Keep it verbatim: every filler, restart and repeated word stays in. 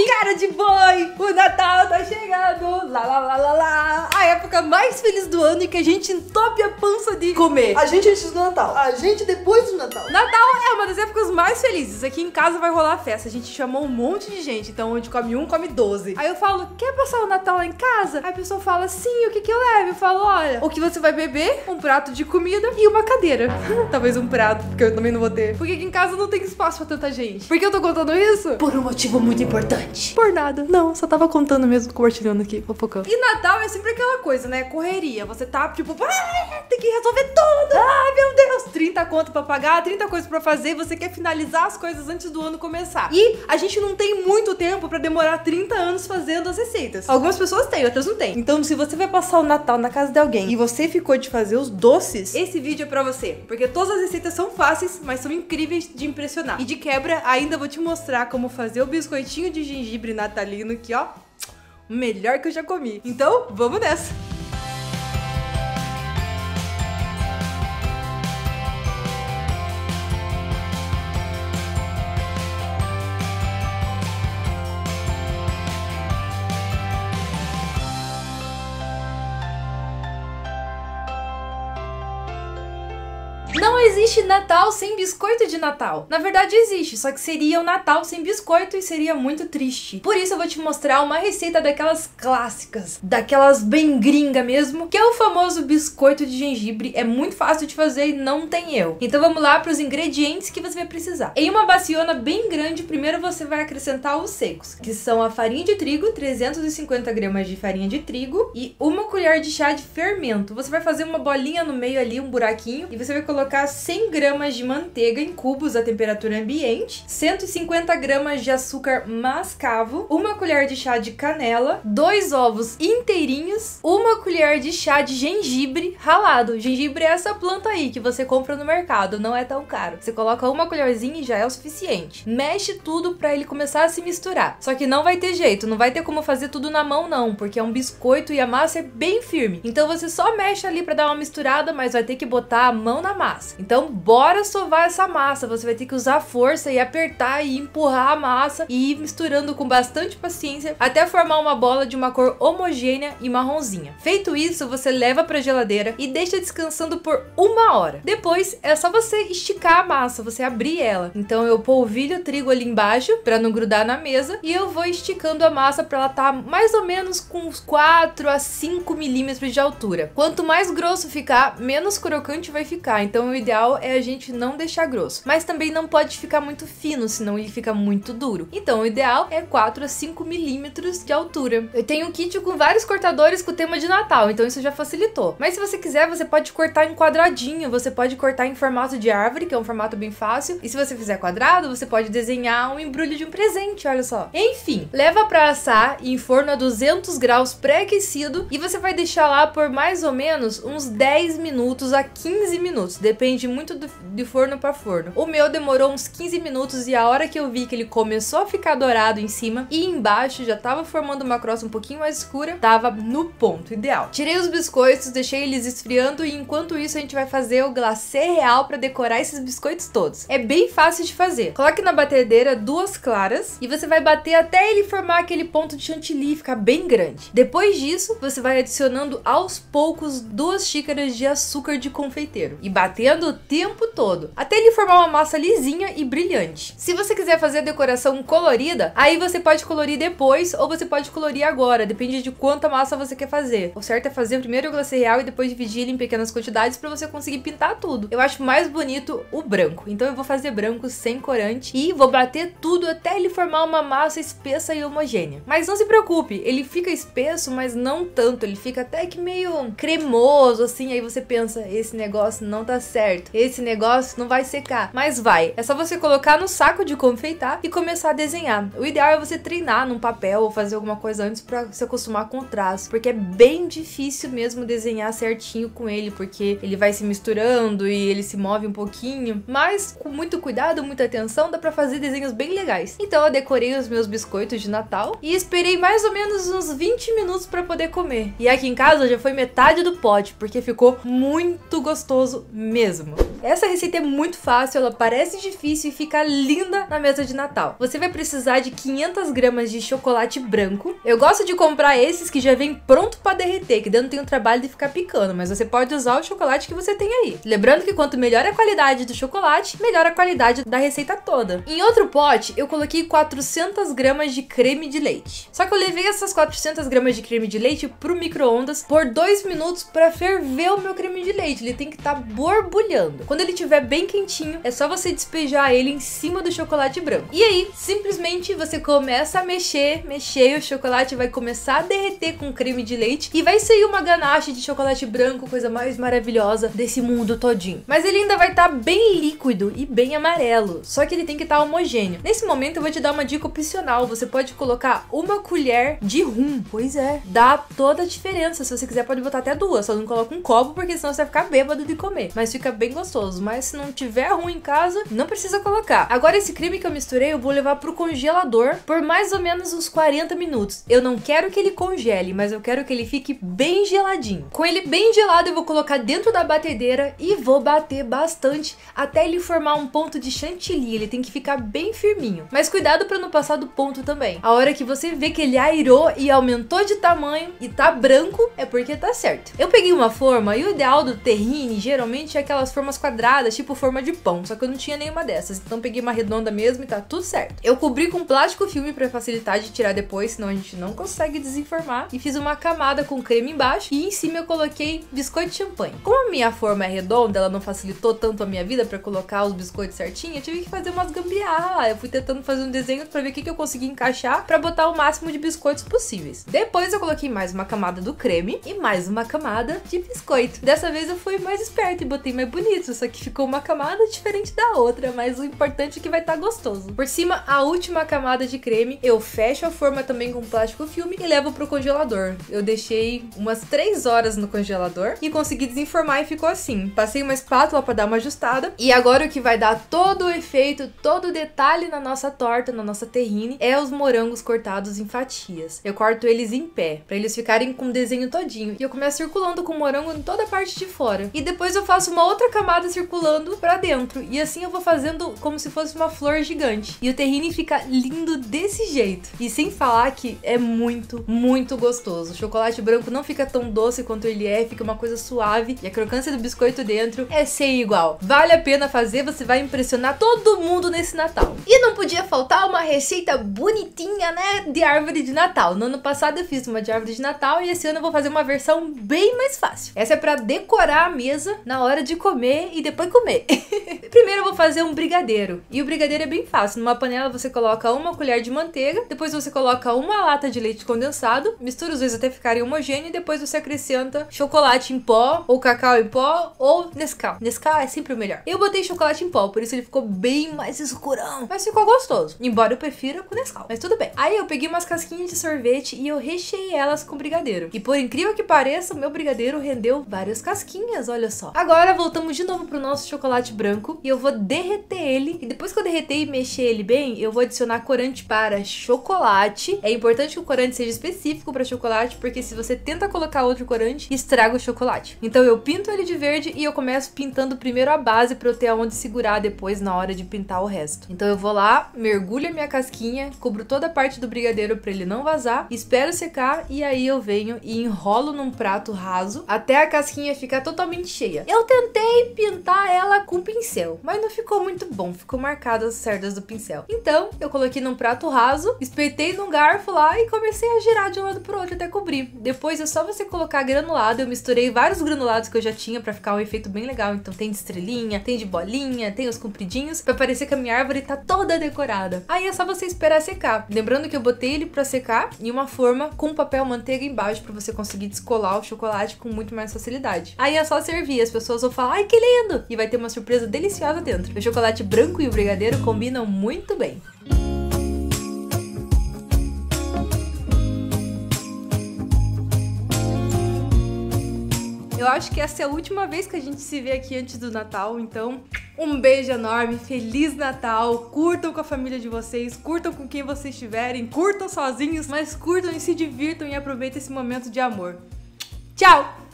Cara de boi, o Natal tá chegando. Lá, lá, lá, lá, lá. A época mais feliz do ano e que a gente entope a pança de comer. A gente antes do Natal, a gente depois do Natal. Natal é uma das épocas mais felizes. Aqui em casa vai rolar festa. A gente chamou um monte de gente. Então, onde come um, come doze. Aí eu falo, quer passar o Natal lá em casa? Aí a pessoa fala, sim, o que que eu levo? Eu falo, olha, o que você vai beber, um prato de comida e uma cadeira. Talvez um prato, porque eu também não vou ter. Porque aqui em casa não tem espaço pra tanta gente. Por que eu tô contando isso? Por um motivo muito importante. Por nada. Não, só tava contando mesmo, compartilhando aqui, fofocando. E Natal é sempre aquela coisa, né? Correria. Você tá, tipo, ah, tem que resolver tudo. Ai, meu Deus. trinta conto pra pagar, trinta coisas pra fazer. Você quer finalizar as coisas antes do ano começar. E a gente não tem muito tempo pra demorar trinta anos fazendo as receitas. Algumas pessoas têm, outras não têm. Então, se você vai passar o Natal na casa de alguém e você ficou de fazer os doces, esse vídeo é pra você. Porque todas as receitas são fáceis, mas são incríveis de impressionar. E de quebra, ainda vou te mostrar como fazer o biscoitinho de gengibre natalino, que ó, o melhor que eu já comi. Então, vamos nessa! Não existe Natal sem biscoito de Natal. Na verdade existe, só que seria o Natal sem biscoito e seria muito triste. Por isso eu vou te mostrar uma receita daquelas clássicas, daquelas bem gringa mesmo, que é o famoso biscoito de gengibre. É muito fácil de fazer e não tem erro. Então vamos lá para os ingredientes que você vai precisar. Em uma baciona bem grande, primeiro você vai acrescentar os secos, que são a farinha de trigo, trezentos e cinquenta gramas de farinha de trigo e uma colher de chá de fermento. Você vai fazer uma bolinha no meio ali, um buraquinho, e você vai colocar cem gramas de manteiga em cubos a temperatura ambiente, cento e cinquenta gramas de açúcar mascavo, uma colher de chá de canela, dois ovos inteirinhos, uma colher de chá de gengibre ralado. Gengibre é essa planta aí que você compra no mercado, não é tão caro. Você coloca uma colherzinha e já é o suficiente. Mexe tudo para ele começar a se misturar. Só que não vai ter jeito, não vai ter como fazer tudo na mão não, porque é um biscoito e a massa é bem firme. Então você só mexe ali para dar uma misturada, mas vai ter que botar a mão na massa. Então bora sovar essa massa, você vai ter que usar força e apertar e empurrar a massa e ir misturando com bastante paciência até formar uma bola de uma cor homogênea e marronzinha. Feito isso, você leva para a geladeira e deixa descansando por uma hora. Depois é só você esticar a massa, você abrir ela. Então eu polvilho o trigo ali embaixo para não grudar na mesa e eu vou esticando a massa para ela estar mais ou menos com uns quatro a cinco milímetros de altura. Quanto mais grosso ficar, menos crocante vai ficar. Então o ideal é a gente não deixar grosso, mas também não pode ficar muito fino, senão ele fica muito duro. Então o ideal é quatro a cinco milímetros de altura. Eu tenho um kit com vários cortadores com o tema de Natal, então isso já facilitou. Mas se você quiser, você pode cortar em quadradinho, você pode cortar em formato de árvore, que é um formato bem fácil. E se você fizer quadrado, você pode desenhar um embrulho de um presente, olha só. Enfim, leva para assar em forno a duzentos graus pré-aquecido e você vai deixar lá por mais ou menos uns dez minutos a quinze minutos. Depende muito do, de forno para forno. O meu demorou uns quinze minutos e a hora que eu vi que ele começou a ficar dourado em cima e embaixo já tava formando uma crosta um pouquinho mais escura, tava no ponto ideal. Tirei os biscoitos, deixei eles esfriando e enquanto isso a gente vai fazer o glacê real para decorar esses biscoitos todos. É bem fácil de fazer. Coloque na batedeira duas claras e você vai bater até ele formar aquele ponto de chantilly, ficar bem grande. Depois disso, você vai adicionando aos poucos duas xícaras de açúcar de confeiteiro e batendo o tempo todo, até ele formar uma massa lisinha e brilhante. Se você quiser fazer a decoração colorida, aí você pode colorir depois ou você pode colorir agora, depende de quanta massa você quer fazer. O certo é fazer primeiro o glacê real e depois dividir ele em pequenas quantidades para você conseguir pintar tudo. Eu acho mais bonito o branco, então eu vou fazer branco sem corante e vou bater tudo até ele formar uma massa espessa e homogênea. Mas não se preocupe, ele fica espesso, mas não tanto, ele fica até que meio cremoso assim, aí você pensa, esse negócio não tá certo, esse negócio não vai secar, mas vai. É só você colocar no saco de confeitar e começar a desenhar. O ideal é você treinar num papel ou fazer alguma coisa antes pra se acostumar com o traço, porque é bem difícil mesmo desenhar certinho com ele, porque ele vai se misturando e ele se move um pouquinho, mas com muito cuidado, muita atenção, dá pra fazer desenhos bem legais. Então eu decorei os meus biscoitos de Natal e esperei mais ou menos uns vinte minutos pra poder comer. E aqui em casa já foi metade do pote, porque ficou muito gostoso mesmo. Essa receita é muito fácil, ela parece difícil e fica linda na mesa de Natal. Você vai precisar de quinhentas gramas de chocolate branco. Eu gosto de comprar esses que já vem pronto para derreter, que daí não tem o trabalho de ficar picando, mas você pode usar o chocolate que você tem aí. Lembrando que quanto melhor a qualidade do chocolate, melhor a qualidade da receita toda. Em outro pote, eu coloquei quatrocentas gramas de creme de leite. Só que eu levei essas quatrocentas gramas de creme de leite pro micro-ondas por dois minutos para ferver o meu creme de leite. Ele tem que estar tá borbulhando. Quando ele estiver bem quentinho, é só você despejar ele em cima do chocolate branco. E aí, simplesmente você começa a mexer, mexer, e o chocolate vai começar a derreter com creme de leite e vai sair uma ganache de chocolate branco, coisa mais maravilhosa desse mundo todinho. Mas ele ainda vai estar tá bem líquido e bem amarelo, só que ele tem que estar tá homogêneo. Nesse momento eu vou te dar uma dica opcional, você pode colocar uma colher de rum. Pois é, dá toda a diferença. Se você quiser pode botar até duas, só não coloca um copo porque senão você vai ficar bêbado de comer. Mas fica bem gostoso, mas se não tiver rum em casa, não precisa colocar. Agora esse creme que eu misturei eu vou levar pro congelador por mais ou menos uns quarenta minutos. Eu não quero que ele congele, mas eu quero que ele fique bem geladinho. Com ele bem gelado eu vou colocar dentro da batedeira e vou bater bastante até ele formar um ponto de chantilly. Ele tem que ficar bem firminho. Mas cuidado para não passar do ponto também. A hora que você vê que ele airou e aumentou de tamanho e tá branco, é porque tá certo. Eu peguei uma forma e o ideal do terrine geralmente é aquelas formas quadradas, tipo forma de pão, só que eu não tinha nenhuma dessas, então peguei uma redonda mesmo e tá tudo certo. Eu cobri com plástico filme para facilitar de tirar depois, senão a gente não consegue desenformar, e fiz uma camada com creme embaixo e em cima eu coloquei biscoito de champanhe. Como a minha forma é redonda, ela não facilitou tanto a minha vida para colocar os biscoitos certinho, eu tive que fazer umas gambiarra. Eu fui tentando fazer um desenho para ver o que, que eu consegui encaixar para botar o máximo de biscoitos possíveis. Depois eu coloquei mais uma camada do creme e mais uma camada de biscoito. Dessa vez eu fui mais esperta e botei mais bonito, só que ficou uma camada diferente da outra, mas o importante é que vai estar gostoso. Por cima, a última camada de creme, eu fecho a forma também com plástico filme e levo pro congelador. Eu deixei umas três horas no congelador e consegui desenformar e ficou assim. Passei uma espátula para dar uma ajustada e agora o que vai dar todo o efeito, todo o detalhe na nossa torta, na nossa terrine, é os morangos cortados em fatias. Eu corto eles em pé, para eles ficarem com o desenho todinho. E eu começo circulando com o morango em toda a parte de fora. E depois eu faço uma outra camada circulando para dentro. E assim eu vou fazendo como se fosse uma flor gigante. E o terrine fica lindo desse jeito. E sem falar que é muito, muito gostoso. O chocolate branco não fica tão doce quanto ele é, fica uma coisa suave. E a crocância do biscoito dentro é sem igual. Vale a pena fazer, você vai impressionar todo mundo nesse Natal. E não podia faltar uma receita bonitinha, né, de árvore de Natal. No ano passado eu fiz uma de árvore de Natal e esse ano eu vou fazer uma versão bem mais fácil. Essa é pra decorar a mesa na hora de comer e depois comer. Primeiro eu vou fazer um brigadeiro. E o brigadeiro é bem fácil. Numa panela você coloca uma colher de manteiga, depois você coloca uma lata de leite condensado, mistura os dois até ficarem homogêneos e depois você acrescenta chocolate em pó, ou cacau em pó, ou Nescau. Nescau é sempre o melhor. Eu botei chocolate em pó, por isso ele ficou bem mais escurão, mas ficou gostoso. Embora eu prefira com Nescau, mas tudo bem. Aí eu peguei umas casquinhas de sorvete e eu recheei elas com brigadeiro. E por incrível que pareça, o meu brigadeiro rendeu várias casquinhas, olha só. Agora voltamos de novo pro nosso chocolate branco e eu vou derreter ele. E depois que eu derreter e mexer ele bem, eu vou adicionar corante para chocolate. É importante que o corante seja específico para chocolate, porque se você tenta colocar outro corante, estraga o chocolate. Então eu pinto ele de verde e eu começo pintando primeiro a base para eu ter aonde segurar depois na hora de pintar o resto. Então eu vou lá, mergulho a minha casquinha, cubro toda a parte do brigadeiro para ele não vazar, espero secar e aí eu venho e enrolo num prato raso até a casquinha ficar totalmente cheia. Eu tentei pintar ela com pincel, mas não ficou muito bom, ficou marcadas as cerdas do pincel. Então eu coloquei num prato raso, espetei num garfo lá e comecei a girar de um lado pro outro até cobrir. Depois é só você colocar granulado. Eu misturei vários granulados que eu já tinha pra ficar um efeito bem legal. Então tem de estrelinha, tem de bolinha, tem os compridinhos, pra parecer que a minha árvore tá toda decorada. Aí é só você esperar secar. Lembrando que eu botei ele pra secar em uma forma com papel manteiga embaixo pra você conseguir descolar o chocolate com muito mais facilidade. Aí é só servir, as pessoas vão falar, ai que lindo! E vai ter uma surpresa deliciosa dentro. O chocolate branco e o brigadeiro combinam muito bem. Eu acho que essa é a última vez que a gente se vê aqui antes do Natal, então um beijo enorme, Feliz Natal, curtam com a família de vocês, curtam com quem vocês estiverem, curtam sozinhos, mas curtam e se divirtam e aproveitem esse momento de amor. Tchau!